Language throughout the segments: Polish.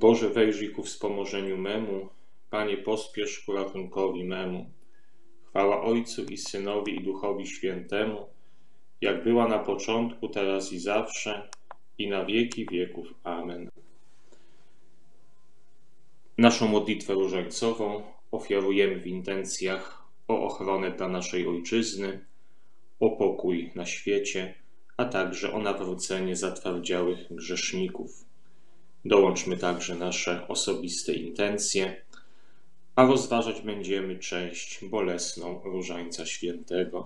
Boże, wejrzyj ku wspomożeniu memu, Panie, pospiesz ku ratunkowi memu. Chwała Ojcu i Synowi i Duchowi Świętemu, jak była na początku, teraz i zawsze, i na wieki wieków. Amen. Naszą modlitwę różańcową ofiarujemy w intencjach o ochronę dla naszej Ojczyzny, o pokój na świecie, a także o nawrócenie zatwardziałych grzeszników. Dołączmy także nasze osobiste intencje, a rozważać będziemy część bolesną Różańca Świętego.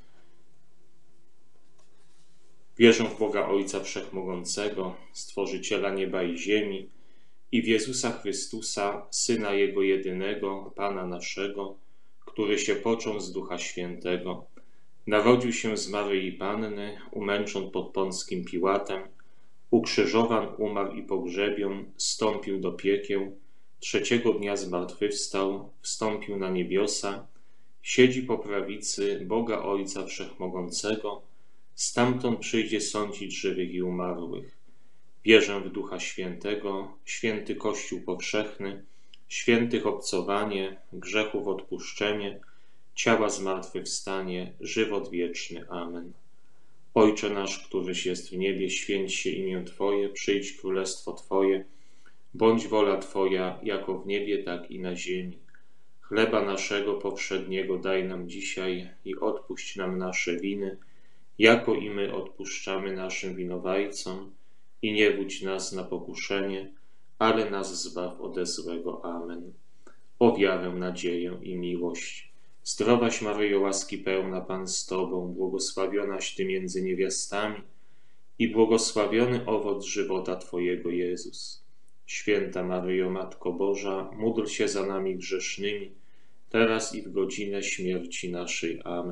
Wierzę w Boga Ojca Wszechmogącego, Stworzyciela nieba i ziemi, i w Jezusa Chrystusa, Syna Jego jedynego, Pana naszego, który się począł z Ducha Świętego. Narodził się z Maryi Panny, umęczon pod Pąckim Piłatem, ukrzyżowan, umarł i pogrzebion, zstąpił do piekieł, trzeciego dnia zmartwychwstał, wstąpił na niebiosa, siedzi po prawicy Boga Ojca Wszechmogącego, stamtąd przyjdzie sądzić żywych i umarłych. Wierzę w Ducha Świętego, święty Kościół powszechny, świętych obcowanie, grzechów odpuszczenie, ciała zmartwychwstanie, żywot wieczny. Amen. Ojcze nasz, któryś jest w niebie, święć się imię Twoje, przyjdź królestwo Twoje, bądź wola Twoja, jako w niebie, tak i na ziemi. Chleba naszego powszedniego daj nam dzisiaj i odpuść nam nasze winy, jako i my odpuszczamy naszym winowajcom, i nie wódź nas na pokuszenie, ale nas zbaw ode złego. Amen. O wiarę, nadzieję i miłość. Zdrowaś Maryjo, łaski pełna, Pan z Tobą, błogosławionaś Ty między niewiastami i błogosławiony owoc żywota Twojego, Jezus. Święta Maryjo, Matko Boża, módl się za nami grzesznymi, teraz i w godzinę śmierci naszej. Amen.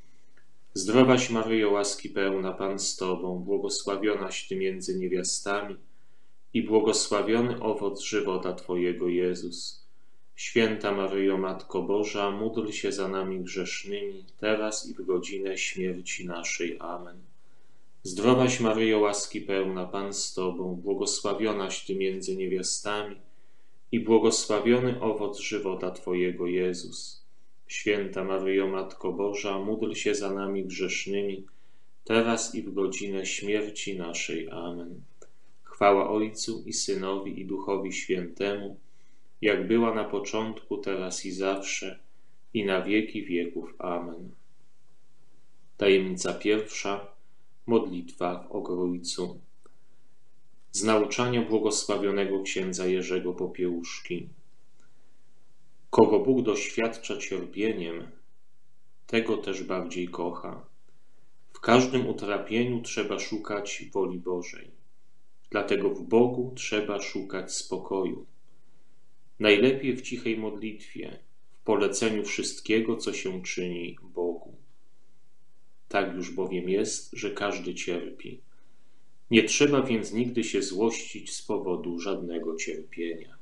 Zdrowaś Maryjo, łaski pełna, Pan z Tobą, błogosławionaś Ty między niewiastami i błogosławiony owoc żywota Twojego, Jezus. Święta Maryjo, Matko Boża, módl się za nami grzesznymi, teraz i w godzinę śmierci naszej. Amen. Zdrowaś Maryjo, łaski pełna, Pan z Tobą, błogosławionaś Ty między niewiastami i błogosławiony owoc żywota Twojego, Jezus. Święta Maryjo, Matko Boża, módl się za nami grzesznymi, teraz i w godzinę śmierci naszej. Amen. Chwała Ojcu i Synowi i Duchowi Świętemu, jak była na początku, teraz i zawsze, i na wieki wieków. Amen. Tajemnica pierwsza. Modlitwa w Ogrójcu. Z nauczania błogosławionego księdza Jerzego Popiełuszki. Kogo Bóg doświadcza cierpieniem, tego też bardziej kocha. W każdym utrapieniu trzeba szukać woli Bożej. Dlatego w Bogu trzeba szukać spokoju. Najlepiej w cichej modlitwie, w poleceniu wszystkiego, co się czyni Bogu. Tak już bowiem jest, że każdy cierpi. Nie trzeba więc nigdy się złościć z powodu żadnego cierpienia.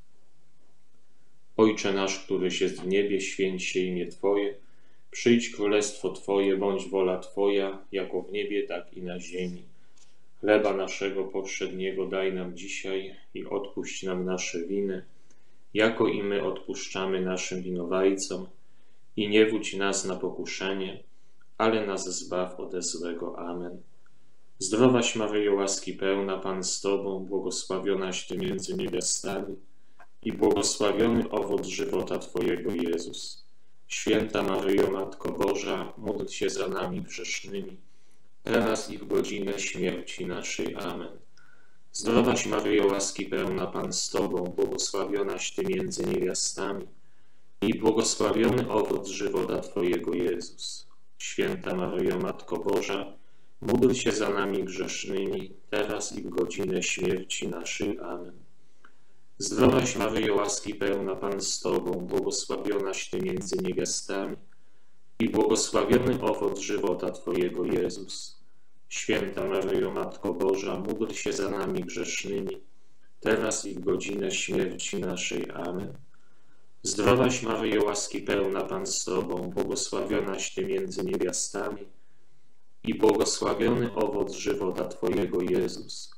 Ojcze nasz, któryś jest w niebie, święć się imię Twoje, przyjdź królestwo Twoje, bądź wola Twoja, jako w niebie, tak i na ziemi. Chleba naszego powszedniego daj nam dzisiaj i odpuść nam nasze winy, jako i my odpuszczamy naszym winowajcom, i nie wódź nas na pokuszenie, ale nas zbaw ode złego. Amen. Zdrowaś Maryjo, łaski pełna, Pan z Tobą, błogosławionaś Ty między niewiastami i błogosławiony owoc żywota Twojego, Jezus. Święta Maryjo, Matko Boża, módl się za nami grzesznymi, teraz i w godzinę śmierci naszej. Amen. Zdrowaś Maryjo, łaski pełna, Pan z Tobą, błogosławionaś Ty między niewiastami i błogosławiony owoc żywota Twojego, Jezus. Święta Maryjo, Matko Boża, módl się za nami grzesznymi, teraz i w godzinę śmierci naszej. Amen. Zdrowaś Maryjo, łaski pełna, Pan z Tobą, błogosławionaś Ty między niewiastami i błogosławiony owoc żywota Twojego, Jezus. Święta Maryjo, Matko Boża, módl się za nami grzesznymi, teraz i w godzinę śmierci naszej. Amen. Zdrowaś Maryjo, łaski pełna, Pan z Tobą, błogosławionaś Ty między niewiastami i błogosławiony owoc żywota Twojego, Jezus.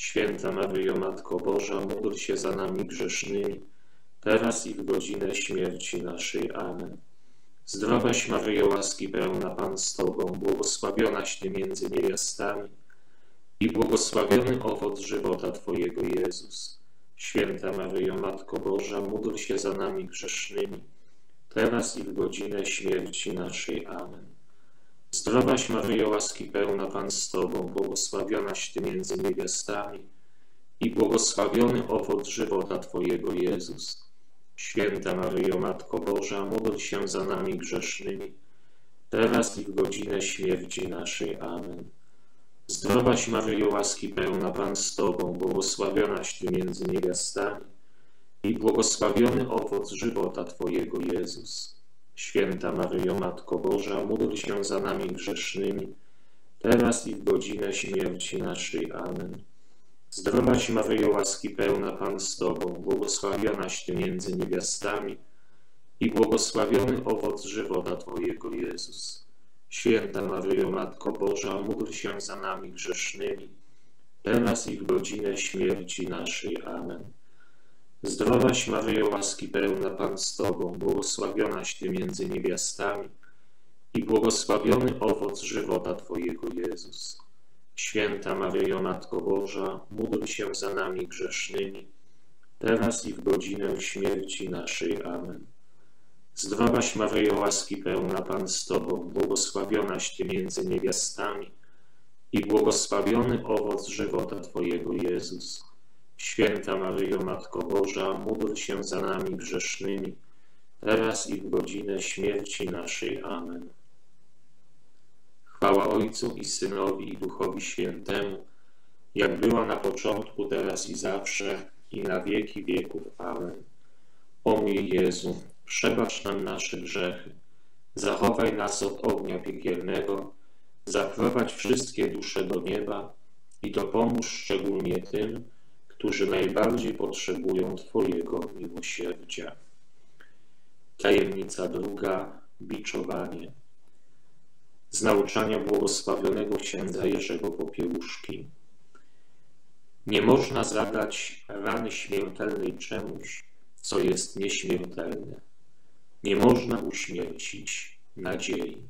Święta Maryjo, Matko Boża, módl się za nami grzesznymi, teraz i w godzinę śmierci naszej. Amen. Zdrowaś Maryjo, łaski pełna, Pan z Tobą, błogosławionaś Ty między niewiastami i błogosławiony owoc żywota Twojego, Jezus. Święta Maryjo, Matko Boża, módl się za nami grzesznymi, teraz i w godzinę śmierci naszej. Amen. Zdrowaś Maryjo, łaski pełna, Pan z Tobą, błogosławionaś Ty między niewiastami i błogosławiony owoc żywota Twojego, Jezus. Święta Maryjo, Matko Boża, módl się za nami grzesznymi, teraz i w godzinę śmierci naszej. Amen. Zdrowaś Maryjo, łaski pełna, Pan z Tobą, błogosławionaś Ty między niewiastami i błogosławiony owoc żywota Twojego, Jezus. Święta Maryjo, Matko Boża, módl się za nami grzesznymi, teraz i w godzinę śmierci naszej. Amen. Zdrowaś Maryjo, łaski pełna, Pan z Tobą, błogosławionaś Ty między niewiastami i błogosławiony owoc żywota Twojego, Jezus. Święta Maryjo, Matko Boża, módl się za nami grzesznymi, teraz i w godzinę śmierci naszej. Amen. Zdrowaś Maryjo, łaski pełna, Pan z Tobą, błogosławionaś Ty między niewiastami i błogosławiony owoc żywota Twojego, Jezus. Święta Maryjo, Matko Boża, módl się za nami grzesznymi, teraz i w godzinę śmierci naszej. Amen. Zdrowaś Maryjo, łaski pełna, Pan z Tobą, błogosławionaś Ty między niewiastami i błogosławiony owoc żywota Twojego, Jezus. Święta Maryjo, Matko Boża, módl się za nami grzesznymi, teraz i w godzinę śmierci naszej. Amen. Chwała Ojcu i Synowi, i Duchowi Świętemu, jak była na początku, teraz i zawsze, i na wieki wieków. Amen. O mój Jezu, przebacz nam nasze grzechy, zachowaj nas od ognia piekielnego, zaprowadź wszystkie dusze do nieba i dopomóż szczególnie tym, którzy najbardziej potrzebują Twojego miłosierdzia. Tajemnica druga. Biczowanie. Z nauczania błogosławionego księdza Jerzego Popiełuszki. Nie można zadać rany śmiertelnej czemuś, co jest nieśmiertelne. Nie można uśmiercić nadziei.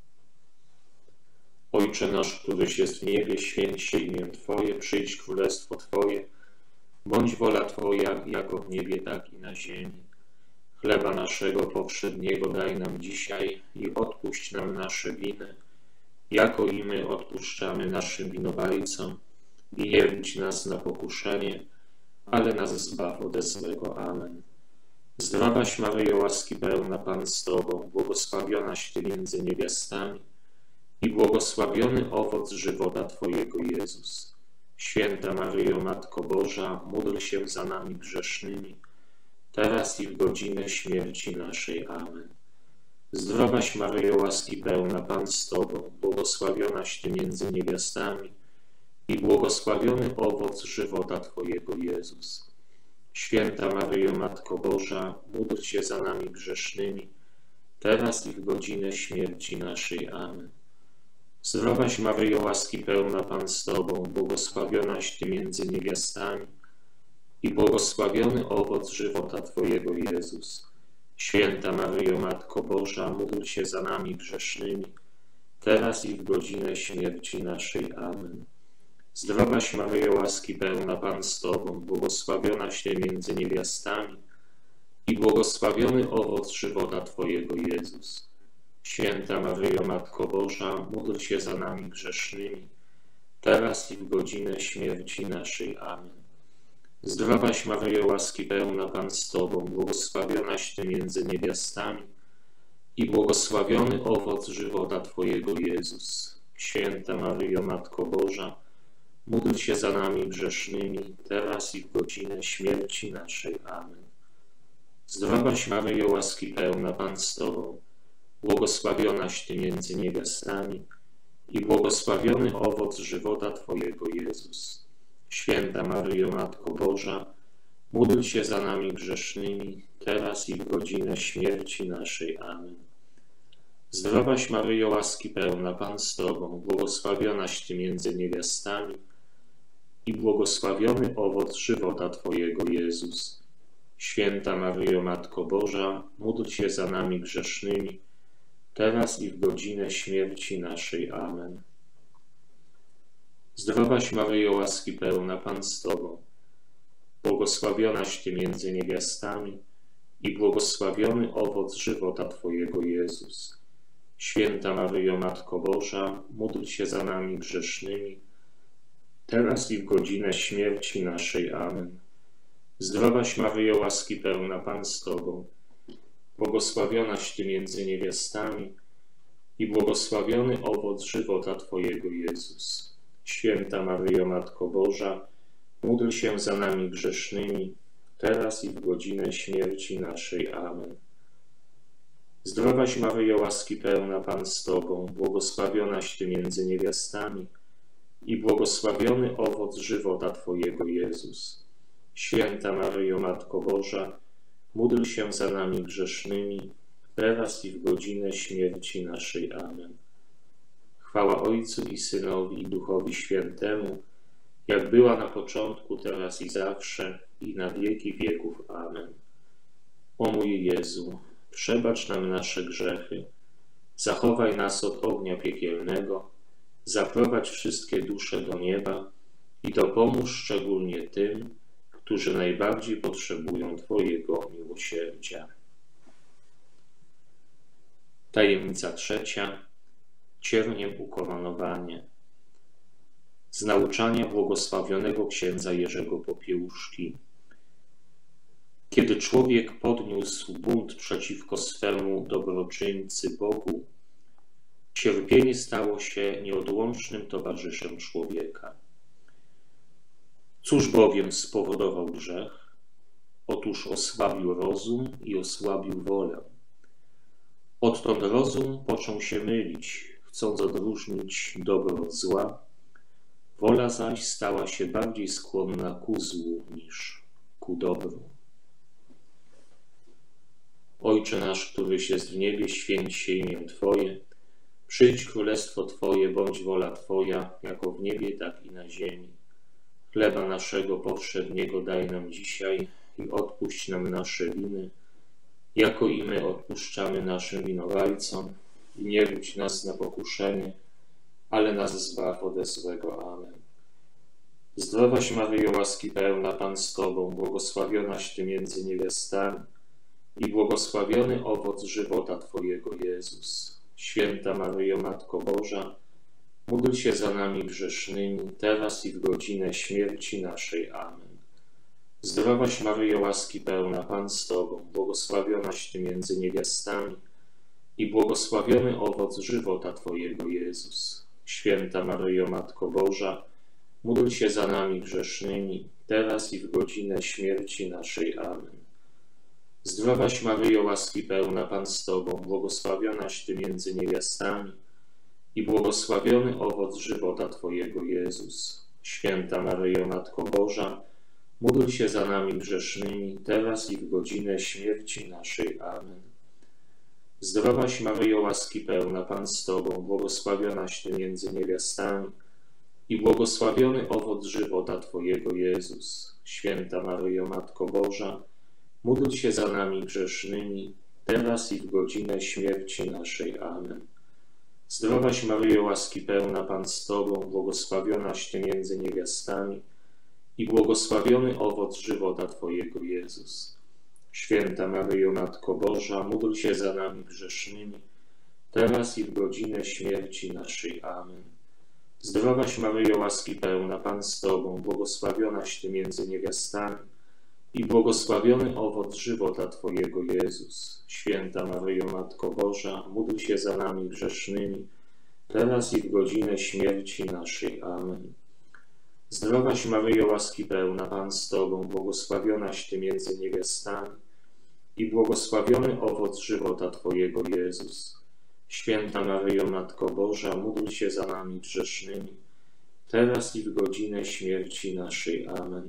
Ojcze nasz, któryś jest w niebie, święć się imię Twoje, przyjdź królestwo Twoje, bądź wola Twoja, jako w niebie, tak i na ziemi. Chleba naszego powszedniego daj nam dzisiaj i odpuść nam nasze winy, jako i my odpuszczamy naszym winowajcom. I nie wódź nas na pokuszenie, ale nas zbaw ode złego. Amen. Zdrowaś Maryjo, łaski pełna, Pan z Tobą, błogosławionaś Ty między niewiastami i błogosławiony owoc żywota Twojego, Jezus. Święta Maryjo, Matko Boża, módl się za nami grzesznymi, teraz i w godzinę śmierci naszej. Amen. Zdrowaś Maryjo, łaski pełna, Pan z Tobą, błogosławionaś Ty między niewiastami i błogosławiony owoc żywota Twojego, Jezus. Święta Maryjo, Matko Boża, módl się za nami grzesznymi, teraz i w godzinę śmierci naszej. Amen. Zdrowaś Maryjo, łaski pełna, Pan z Tobą, błogosławionaś Ty między niewiastami i błogosławiony owoc żywota Twojego, Jezus. Święta Maryjo, Matko Boża, módl się za nami grzesznymi, teraz i w godzinę śmierci naszej. Amen. Zdrowaś Maryjo, łaski pełna, Pan z Tobą, błogosławionaś Ty między niewiastami i błogosławiony owoc żywota Twojego, Jezus. Święta Maryjo, Matko Boża, módl się za nami grzesznymi, teraz i w godzinę śmierci naszej. Amen. Zdrowaś Maryjo, łaski pełna, Pan z Tobą, błogosławionaś Ty między niewiastami i błogosławiony owoc żywota Twojego, Jezus. Święta Maryjo, Matko Boża, módl się za nami grzesznymi, teraz i w godzinę śmierci naszej. Amen. Zdrowaś Maryjo, łaski pełna, Pan z Tobą, błogosławionaś Ty między niewiastami i błogosławiony owoc żywota Twojego, Jezus. Święta Maryjo, Matko Boża, módl się za nami grzesznymi, teraz i w godzinę śmierci naszej. Amen. Zdrowaś Maryjo, łaski pełna, Pan z Tobą, błogosławionaś Ty między niewiastami i błogosławiony owoc żywota Twojego, Jezus. Święta Maryjo, Matko Boża, módl się za nami grzesznymi, teraz i w godzinę śmierci naszej. Amen. Zdrowaś Maryjo, łaski pełna, Pan z Tobą, błogosławionaś Ty między niewiastami i błogosławiony owoc żywota Twojego, Jezus. Święta Maryjo, Matko Boża, módl się za nami grzesznymi, teraz i w godzinę śmierci naszej. Amen. Zdrowaś Maryjo, łaski pełna, Pan z Tobą, błogosławionaś Ty między niewiastami i błogosławiony owoc żywota Twojego, Jezus. Święta Maryjo, Matko Boża, módl się za nami grzesznymi, teraz i w godzinę śmierci naszej. Amen. Zdrowaś Maryjo, łaski pełna, Pan z Tobą, błogosławionaś Ty między niewiastami i błogosławiony owoc żywota Twojego, Jezus. Święta Maryjo, Matko Boża, módl się za nami grzesznymi, teraz i w godzinę śmierci naszej. Amen. Chwała Ojcu i Synowi, i Duchowi Świętemu, jak była na początku, teraz i zawsze, i na wieki wieków. Amen. O mój Jezu, przebacz nam nasze grzechy, zachowaj nas od ognia piekielnego, zaprowadź wszystkie dusze do nieba i dopomóż szczególnie tym, którzy najbardziej potrzebują Twojego miłosierdzia. Tajemnica trzecia. Cierniem ukoronowanie. Z nauczania błogosławionego księdza Jerzego Popiełuszki. Kiedy człowiek podniósł bunt przeciwko swemu dobroczyńcy Bogu, cierpienie stało się nieodłącznym towarzyszem człowieka. Cóż bowiem spowodował grzech? Otóż osłabił rozum i osłabił wolę. Odtąd rozum począł się mylić, chcąc odróżnić dobro od zła, wola zaś stała się bardziej skłonna ku złu niż ku dobru. Ojcze nasz, któryś jest w niebie, święć się imię Twoje. Przyjdź królestwo Twoje, bądź wola Twoja, jako w niebie, tak i na ziemi. Chleba naszego powszedniego daj nam dzisiaj i odpuść nam nasze winy, jako i my odpuszczamy naszym winowajcom. I nie wódź nas na pokuszenie, ale nas zbaw ode złego. Amen. Zdrowaś Maryjo, łaski pełna, Pan z Tobą, błogosławionaś Ty między niewiastami i błogosławiony owoc żywota Twojego, Jezus. Święta Maryjo, Matko Boża, módl się za nami grzesznymi, teraz i w godzinę śmierci naszej. Amen. Zdrowaś Maryjo, łaski pełna, Pan z Tobą, błogosławionaś Ty między niewiastami i błogosławiony owoc żywota Twojego, Jezus. Święta Maryjo, Matko Boża, módl się za nami grzesznymi, teraz i w godzinę śmierci naszej. Amen. Zdrowaś Maryjo, łaski pełna, Pan z Tobą, błogosławionaś Ty między niewiastami i błogosławiony owoc żywota Twojego, Jezus. Święta Maryjo, Matko Boża, módl się za nami grzesznymi, teraz i w godzinę śmierci naszej. Amen. Zdrowaś Maryjo, łaski pełna, Pan z Tobą, błogosławionaś Ty między niewiastami i błogosławiony owoc żywota Twojego, Jezus. Święta Maryjo, Matko Boża, módl się za nami grzesznymi, teraz i w godzinę śmierci naszej. Amen. Zdrowaś Maryjo, łaski pełna, Pan z Tobą, błogosławionaś Ty między niewiastami i błogosławiony owoc żywota Twojego, Jezus. Święta Maryjo, Matko Boża, módl się za nami grzesznymi, teraz i w godzinę śmierci naszej. Amen. Zdrowaś Maryjo, łaski pełna, Pan z Tobą, błogosławionaś Ty między niewiastami i błogosławiony owoc żywota Twojego, Jezus. Święta Maryjo, Matko Boża, módl się za nami grzesznymi, teraz i w godzinę śmierci naszej. Amen. Zdrowaś Maryjo, łaski pełna, Pan z Tobą, błogosławionaś Ty między niewiastami i błogosławiony owoc żywota Twojego, Jezus. Święta Maryjo, Matko Boża, módl się za nami grzesznymi, teraz i w godzinę śmierci naszej. Amen.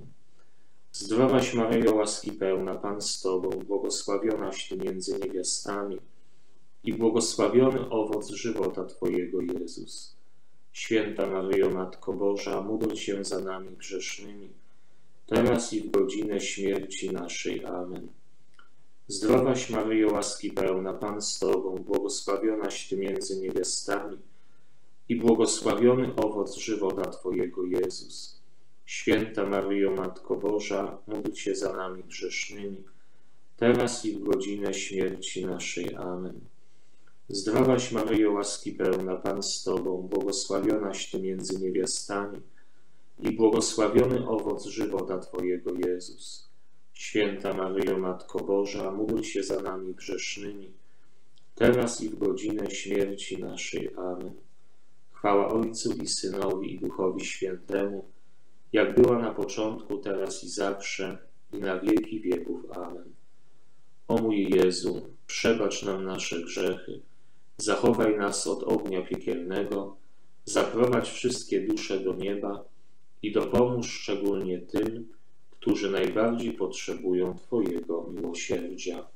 Zdrowaś Maryjo, łaski pełna, Pan z Tobą, błogosławionaś Ty między niewiastami i błogosławiony owoc żywota Twojego, Jezus. Święta Maryjo, Matko Boża, módl się za nami grzesznymi, teraz i w godzinę śmierci naszej. Amen. Zdrowaś Maryjo, łaski pełna, Pan z Tobą, błogosławionaś Ty między niewiastami i błogosławiony owoc żywota Twojego, Jezus. Święta Maryjo, Matko Boża, módl się za nami grzesznymi, teraz i w godzinę śmierci naszej. Amen. Zdrowaś Maryjo, łaski pełna, Pan z Tobą, błogosławionaś Ty między niewiastami i błogosławiony owoc żywota Twojego, Jezus. Święta Maryjo, Matko Boża, módl się za nami grzesznymi, teraz i w godzinę śmierci naszej. Amen. Chwała Ojcu i Synowi i Duchowi Świętemu, jak była na początku, teraz i zawsze, i na wieki wieków. Amen. O mój Jezu, przebacz nam nasze grzechy, zachowaj nas od ognia piekielnego, zaprowadź wszystkie dusze do nieba i dopomóż szczególnie tym, którzy najbardziej potrzebują Twojego miłosierdzia.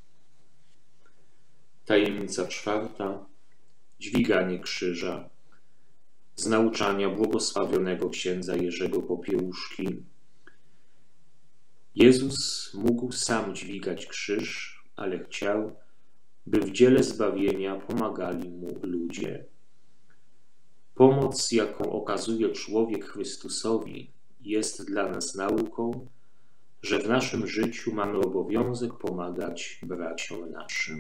Tajemnica czwarta. Dźwiganie krzyża. Z nauczania błogosławionego księdza Jerzego Popiełuszki. Jezus mógł sam dźwigać krzyż, ale chciał, by w dziele zbawienia pomagali mu ludzie. Pomoc, jaką okazuje człowiek Chrystusowi, jest dla nas nauką, że w naszym życiu mamy obowiązek pomagać braciom naszym.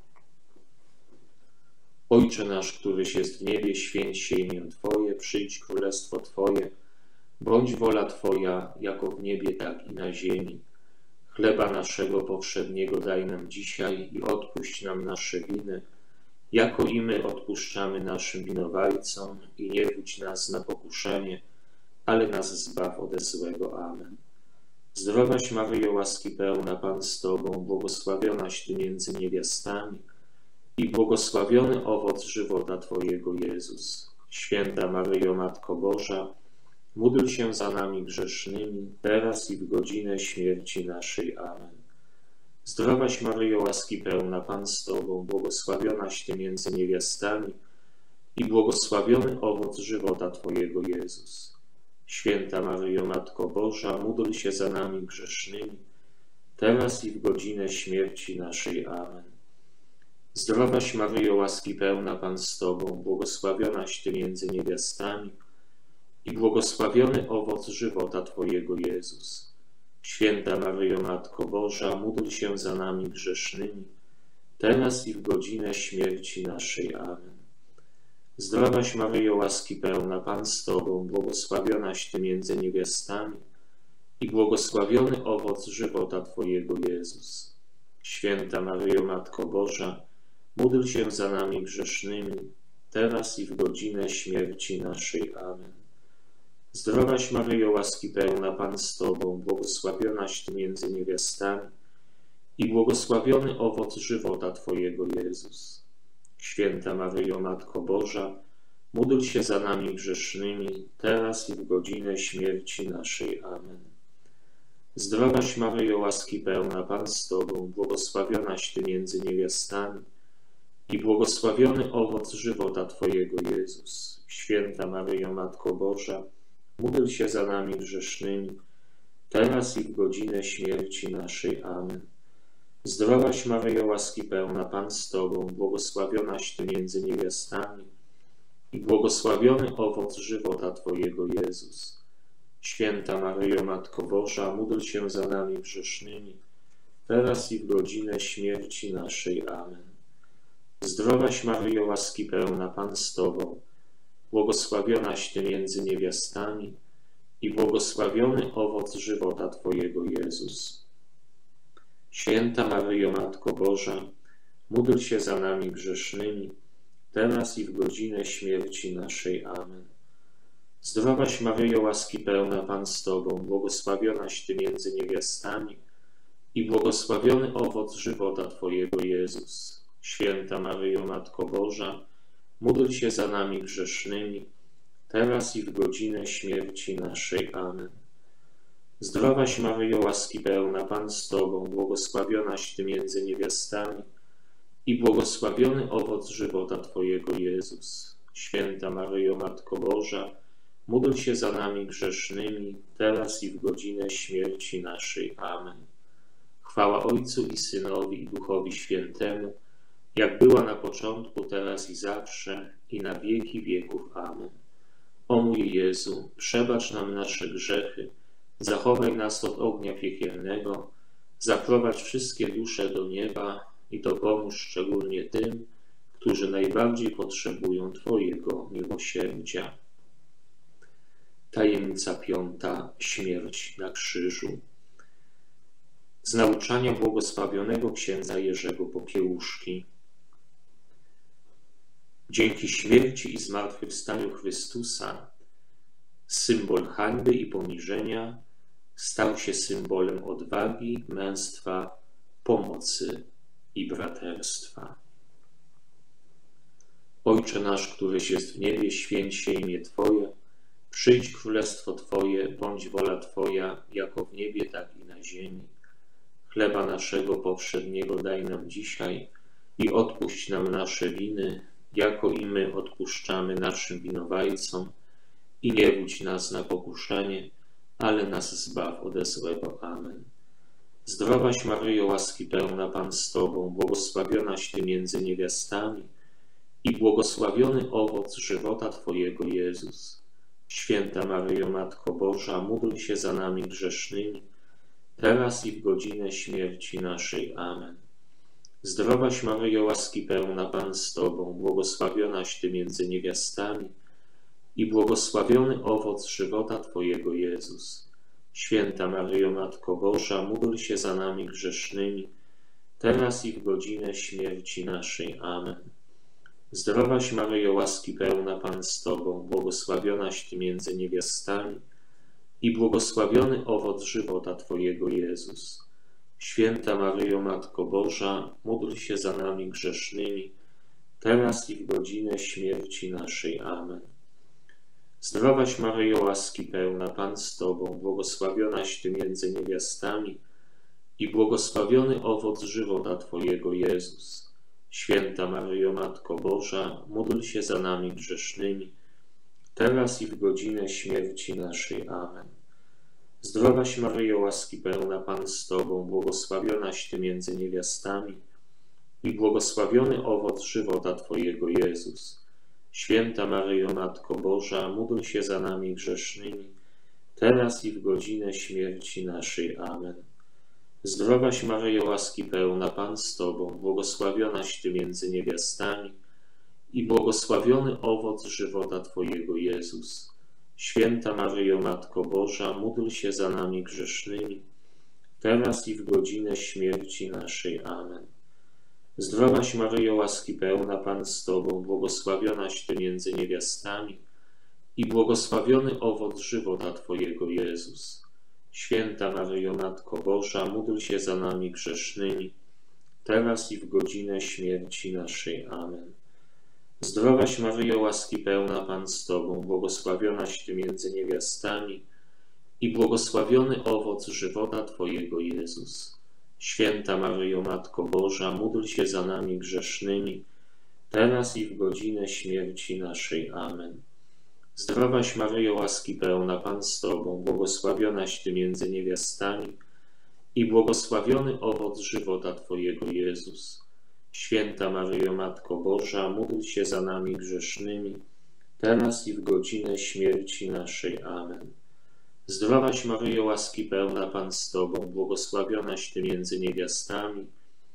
Ojcze nasz, któryś jest w niebie, święć się imię Twoje, przyjdź królestwo Twoje, bądź wola Twoja, jako w niebie, tak i na ziemi. Chleba naszego powszedniego daj nam dzisiaj i odpuść nam nasze winy, jako i my odpuszczamy naszym winowajcom, i nie wódź nas na pokuszenie, ale nas zbaw ode złego. Amen. Zdrowaś Maryjo, łaski pełna, Pan z Tobą, błogosławionaś Ty między niewiastami i błogosławiony owoc żywota Twojego, Jezus. Święta Maryjo, Matko Boża, módl się za nami grzesznymi, teraz i w godzinę śmierci naszej. Amen. Zdrowaś Maryjo, łaski pełna, Pan z Tobą, błogosławionaś Ty między niewiastami i błogosławiony owoc żywota Twojego, Jezus. Święta Maryjo, Matko Boża, módl się za nami grzesznymi, teraz i w godzinę śmierci naszej. Amen. Zdrowaś Maryjo, łaski pełna, Pan z Tobą, błogosławionaś Ty między niewiastami i błogosławiony owoc żywota Twojego, Jezus. Święta Maryjo, Matko Boża, módl się za nami grzesznymi, teraz i w godzinę śmierci naszej. Amen. Zdrowaś Maryjo, łaski pełna, Pan z Tobą, błogosławionaś Ty między niewiastami i błogosławiony owoc żywota Twojego, Jezus. Święta Maryjo, Matko Boża, módl się za nami grzesznymi, teraz i w godzinę śmierci naszej. Amen. Zdrowaś Maryjo, łaski pełna, Pan z Tobą, błogosławionaś Ty między niewiastami i błogosławiony owoc żywota Twojego, Jezus. Święta Maryjo, Matko Boża, módl się za nami grzesznymi, teraz i w godzinę śmierci naszej. Amen. Zdrowaś Maryjo, łaski pełna, Pan z Tobą, błogosławionaś Ty między niewiastami i błogosławiony owoc żywota Twojego, Jezus. Święta Maryjo, Matko Boża, módl się za nami grzesznymi, teraz i w godzinę śmierci naszej. Amen. Zdrowaś Maryjo, łaski pełna, Pan z Tobą, błogosławionaś Ty między niewiastami i błogosławiony owoc żywota Twojego, Jezus. Święta Maryjo, Matko Boża, módl się za nami grzesznymi, teraz i w godzinę śmierci naszej. Amen. Zdrowaś Maryjo, łaski pełna, Pan z Tobą, błogosławionaś Ty między niewiastami i błogosławiony owoc żywota Twojego, Jezus. Święta Maryjo, Matko Boża, módl się za nami grzesznymi, teraz i w godzinę śmierci naszej. Amen. Zdrowaś Maryjo, łaski pełna, Pan z Tobą, błogosławionaś Ty między niewiastami i błogosławiony owoc żywota Twojego, Jezus. Święta Maryjo, Matko Boża, módl się za nami grzesznymi, teraz i w godzinę śmierci naszej. Amen. Zdrowaś Maryjo, łaski pełna, Pan z Tobą, błogosławionaś Ty między niewiastami i błogosławiony owoc żywota Twojego, Jezus. Święta Maryjo, Matko Boża, módl się za nami grzesznymi, teraz i w godzinę śmierci naszej. Amen. Chwała Ojcu i Synowi, i Duchowi Świętemu, jak była na początku, teraz i zawsze, i na wieki wieków. Amen. O mój Jezu, przebacz nam nasze grzechy, zachowaj nas od ognia piekielnego, zaprowadź wszystkie dusze do nieba i dopomóż szczególnie tym, którzy najbardziej potrzebują Twojego miłosierdzia. Tajemnica piąta. Śmierć na krzyżu. Z nauczania błogosławionego księdza Jerzego Popiełuszki. Dzięki śmierci i zmartwychwstaniu Chrystusa symbol hańby i poniżenia stał się symbolem odwagi, męstwa, pomocy i braterstwa. Ojcze nasz, któryś jest w niebie, święć się imię Twoje, przyjdź królestwo Twoje, bądź wola Twoja, jako w niebie, tak i na ziemi. Chleba naszego powszedniego daj nam dzisiaj i odpuść nam nasze winy, jako i my odpuszczamy naszym winowajcom. I nie wódź nas na pokuszenie, ale nas zbaw ode złego. Amen. Zdrowaś Maryjo, łaski pełna, Pan z Tobą, błogosławionaś Ty między niewiastami i błogosławiony owoc żywota Twojego, Jezus. Święta Maryjo, Matko Boża, módl się za nami grzesznymi, teraz i w godzinę śmierci naszej. Amen. Zdrowaś Maryjo, łaski pełna, Pan z Tobą, błogosławionaś Ty między niewiastami i błogosławiony owoc żywota Twojego, Jezus. Święta Maryjo, Matko Boża, módl się za nami grzesznymi, teraz i w godzinę śmierci naszej. Amen. Zdrowaś Maryjo, łaski pełna, Pan z Tobą, błogosławionaś Ty między niewiastami i błogosławiony owoc żywota Twojego, Jezus. Święta Maryjo, Matko Boża, módl się za nami grzesznymi, teraz i w godzinę śmierci naszej. Amen. Zdrowaś Maryjo, łaski pełna, Pan z Tobą, błogosławionaś Ty między niewiastami i błogosławiony owoc żywota Twojego, Jezus. Święta Maryjo, Matko Boża, módl się za nami grzesznymi, teraz i w godzinę śmierci naszej. Amen. Zdrowaś Maryjo, łaski pełna, Pan z Tobą, błogosławionaś Ty między niewiastami i błogosławiony owoc żywota Twojego, Jezus. Święta Maryjo, Matko Boża, módl się za nami grzesznymi, teraz i w godzinę śmierci naszej. Amen. Zdrowaś Maryjo, łaski pełna, Pan z Tobą, błogosławionaś Ty między niewiastami i błogosławiony owoc żywota Twojego, Jezus. Święta Maryjo, Matko Boża, módl się za nami grzesznymi, teraz i w godzinę śmierci naszej. Amen. Zdrowaś Maryjo, łaski pełna, Pan z Tobą, błogosławionaś Ty między niewiastami i błogosławiony owoc żywota Twojego, Jezus. Święta Maryjo, Matko Boża, módl się za nami grzesznymi, teraz i w godzinę śmierci naszej. Amen. Zdrowaś Maryjo, łaski pełna, Pan z Tobą, błogosławionaś Ty między niewiastami i błogosławiony owoc żywota Twojego, Jezus. Święta Maryjo, Matko Boża, módl się za nami grzesznymi, teraz i w godzinę śmierci naszej. Amen. Zdrowaś Maryjo, łaski pełna, Pan z Tobą, błogosławionaś Ty między niewiastami i błogosławiony owoc żywota Twojego, Jezus. Święta Maryjo, Matko Boża, módl się za nami grzesznymi, teraz i w godzinę śmierci naszej. Amen. Zdrowaś Maryjo, łaski pełna, Pan z Tobą, błogosławionaś Ty między niewiastami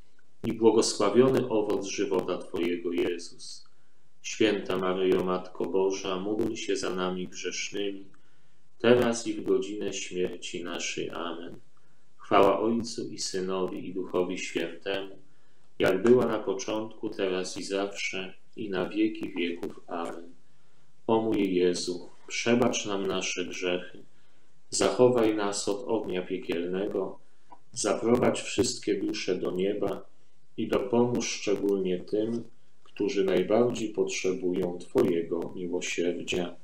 i błogosławiony owoc żywota Twojego, Jezus. Święta Maryjo, Matko Boża, módl się za nami grzesznymi, teraz i w godzinę śmierci naszej. Amen. Chwała Ojcu i Synowi, i Duchowi Świętemu, jak była na początku, teraz i zawsze, i na wieki wieków. Amen. O mój Jezu, przebacz nam nasze grzechy, zachowaj nas od ognia piekielnego, zaprowadź wszystkie dusze do nieba i dopomóż szczególnie tym, którzy najbardziej potrzebują Twojego miłosierdzia.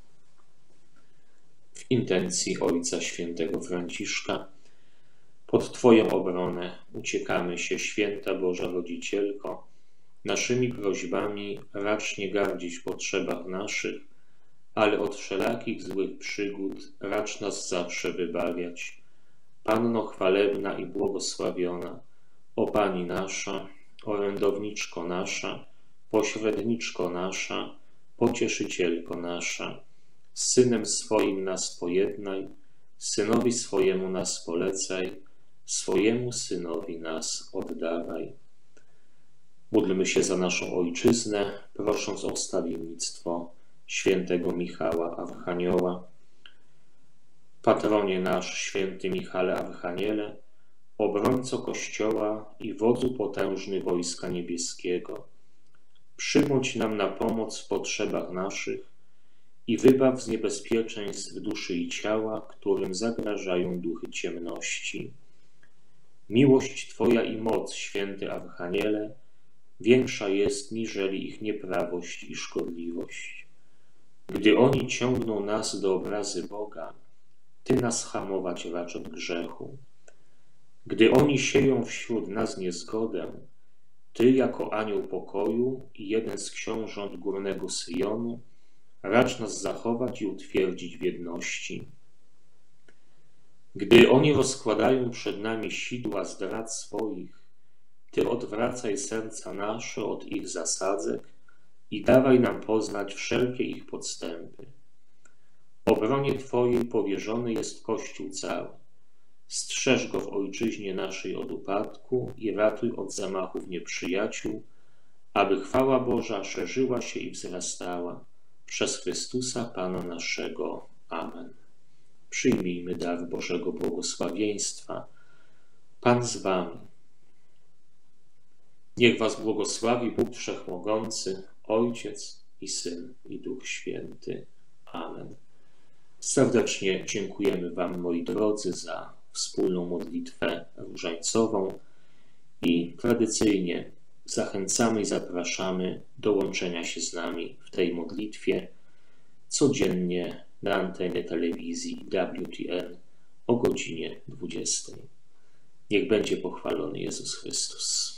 W intencji Ojca Świętego Franciszka. Pod Twoją obronę uciekamy się, Święta Boża Rodzicielko, Naszymi prośbami racz nie gardzić w potrzebach naszych, ale od wszelakich złych przygód racz nas zawsze wybawiać. Panno chwalebna i błogosławiona, o Pani nasza, orędowniczko nasza, pośredniczko nasza, pocieszycielko nasza, z Synem swoim nas pojednaj, Synowi swojemu nas polecaj, swojemu Synowi nas oddawaj. Módlmy się za naszą ojczyznę, prosząc o wstawiennictwo świętego Michała Archanioła. Patronie nasz, święty Michale Archaniele, obrońco Kościoła i wodzu potężny wojska niebieskiego, przybądź nam na pomoc w potrzebach naszych i wybaw z niebezpieczeństw duszy i ciała, którym zagrażają duchy ciemności. Miłość Twoja i moc, święty Archaniele, większa jest niżeli ich nieprawość i szkodliwość. Gdy oni ciągną nas do obrazy Boga, Ty nas hamować racz od grzechu. Gdy oni sieją wśród nas niezgodę, Ty jako anioł pokoju i jeden z książąt górnego Syjonu, racz nas zachować i utwierdzić w jedności. Gdy oni rozkładają przed nami sidła zdrad swoich, Ty odwracaj serca nasze od ich zasadzek i dawaj nam poznać wszelkie ich podstępy. Obronie Twojej powierzony jest Kościół cały. Strzeż go w ojczyźnie naszej od upadku i ratuj od zamachów nieprzyjaciół, aby chwała Boża szerzyła się i wzrastała przez Chrystusa Pana naszego. Amen. Przyjmijmy dar Bożego błogosławieństwa. Pan z Wami. Niech Was błogosławi Bóg Wszechmogący, Ojciec i Syn i Duch Święty. Amen. Serdecznie dziękujemy Wam, moi drodzy, za wspólną modlitwę różańcową i tradycyjnie zachęcamy i zapraszamy do łączenia się z nami w tej modlitwie codziennie na antenie telewizji WTN o godzinie 20. Niech będzie pochwalony Jezus Chrystus.